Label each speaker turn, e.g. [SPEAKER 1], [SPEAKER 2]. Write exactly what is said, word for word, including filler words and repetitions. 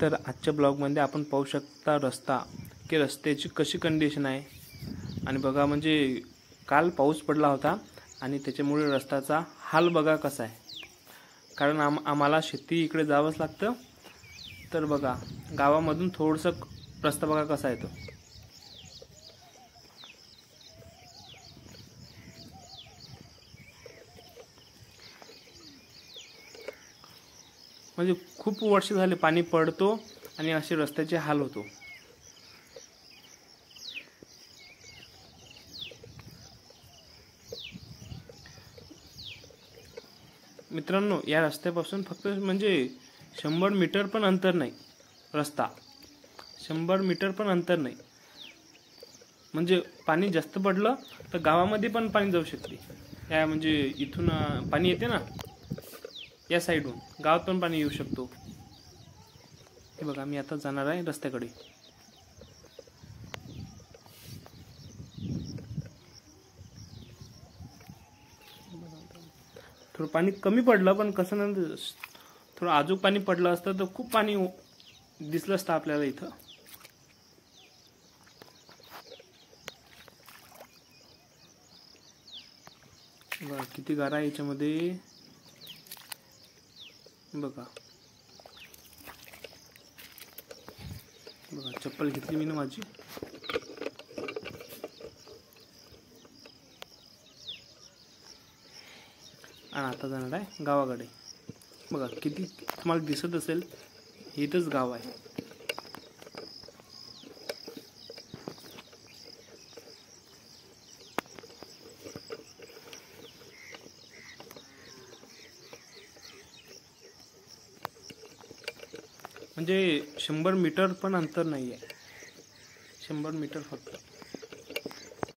[SPEAKER 1] तर आजच्या ब्लॉगमध्ये आपण पाहू शकता रस्ता की रस्त्याची कशी कंडिशन आहे। आणि बघा म्हणजे काल पाऊस पडला होता आणि त्याच्यामुळे रस्त्याचा हाल बघा कसा आहे। कारण आम आम्हाला शेती इकडे जावंच लागतं। तर बघा गावामधून थोडंसं रस्ता बघा कसा आहे तो। म्हणजे खूप वर्ष झाले पाणी पडतो आणि असे रस्त्याचे हाल होतो। मित्रांनो या रस्त्यापासून फक्त म्हणजे शंभर मीटर पण अंतर नाही, रस्ता शंभर मीटर पण अंतर नाही। म्हणजे पाणी जास्त पडलं तर गावामध्ये पण पाणी जाऊ शकते। या म्हणजे इथून पाणी येते ना, या साइडून गावात पण पाणी येऊ शकतो। हे बघा मी आता जाणार आहे रस्त्याकडे। थोडं पाणी कमी पडलं पण कसं ना, थोडं अजून पाणी पडलं असतं तर खूप पाणी दिसलं असतं आपल्याला इथं। बघा किती गारा आहे याच्यामध्ये बघा। बघा चप्पल घेतली मी ना माझी। आणि आता जाणार आहे गावाकडे। बघा किती तुम्हाला दिसत असेल, इथंच गाव आहे। म्हणजे शंभर मीटर पण अंतर नाही आहे, शंभर मीटर फक्त।